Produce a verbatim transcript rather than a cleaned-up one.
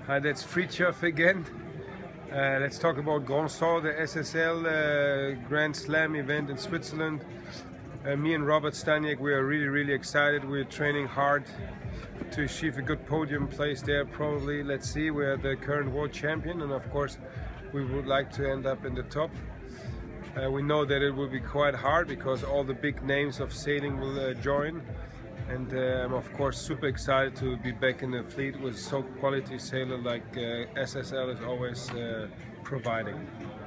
Hi, that's Frithjof again. Uh, let's talk about Grand Sort, the S S L uh, Grand Slam event in Switzerland. Uh, me and Robert Staniek, we are really, really excited. We're training hard to achieve a good podium place there, probably. Let's see, we're the current world champion, and of course, we would like to end up in the top. Uh, we know that it will be quite hard because all the big names of sailing will uh, join. And uh, I'm of course super excited to be back in the fleet with so quality sailor like uh, S S L is always uh, providing.